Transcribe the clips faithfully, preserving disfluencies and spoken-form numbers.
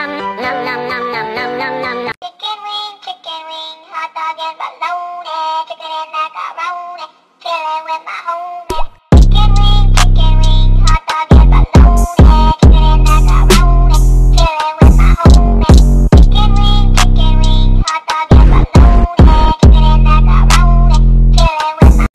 Chicken wing, chicken wing, hot dog and bologna, chicken and macaroni, chilling with my homies. Chicken wing, chicken wing, hot dog and bologna, chicken and macaroni, chilling with my homies. Chicken wing, chicken wing, hot dog and bologna, chicken and macaroni, chilling with my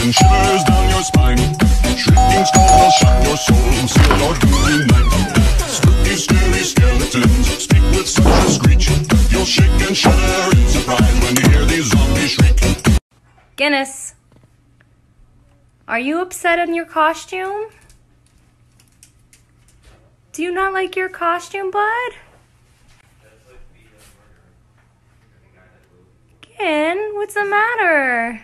send shivers down your spine. Shrieking skulls will shock your soul, seal your doom in night. Spooky, scary skeletons speak with such a screech. You'll shake and shudder in surprise when you hear these zombies shriek. Guinness, are you upset in your costume? Do you not like your costume, bud? Gin, what's the matter?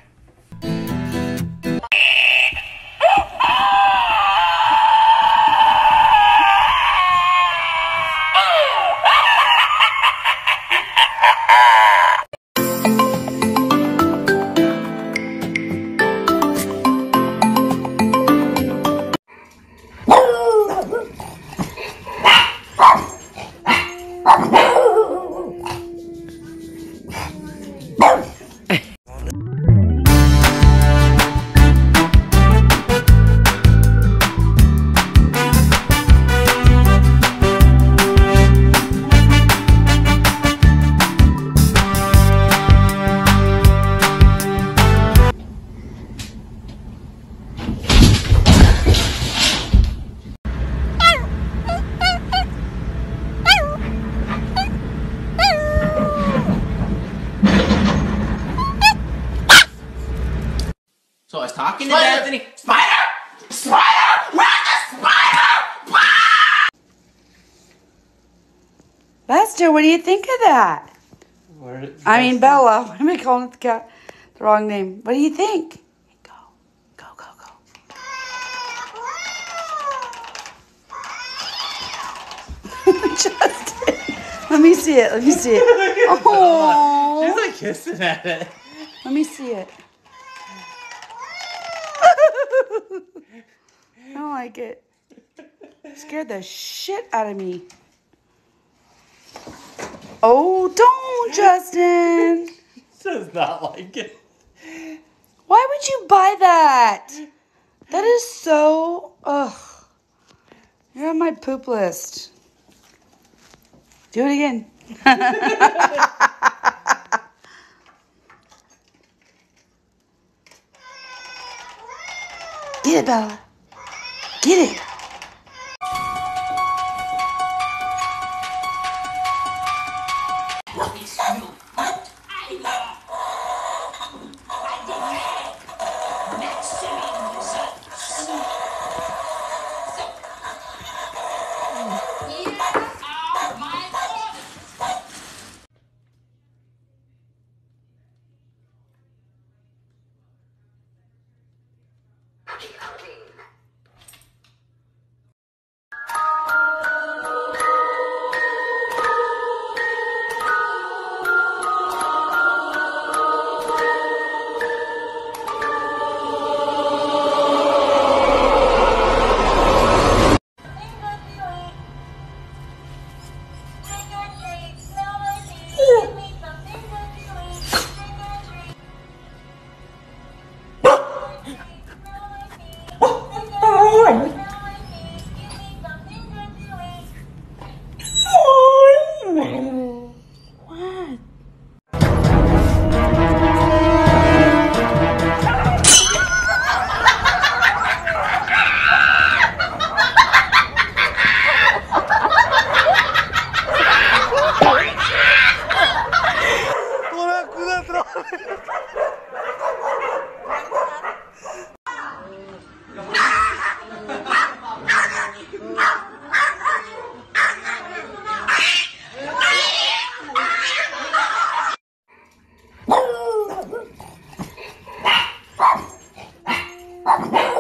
So I was talking to Bethany. Spider! Spider! Where's the spider? Lester, what do you think of that? Where, I mean, Bella. What am I calling the cat? The wrong name. What do you think? Go. Go, go, go. Justin. Let me see it. Let me see it. Oh. She's like kissing at it. Let me see it. I don't like it. It scared the shit out of me. Oh, don't, Justin. Does not like it. Why would you buy that? That is so... Ugh. You're on my poop list. Do it again. Get it, Bella. Get it. Woo!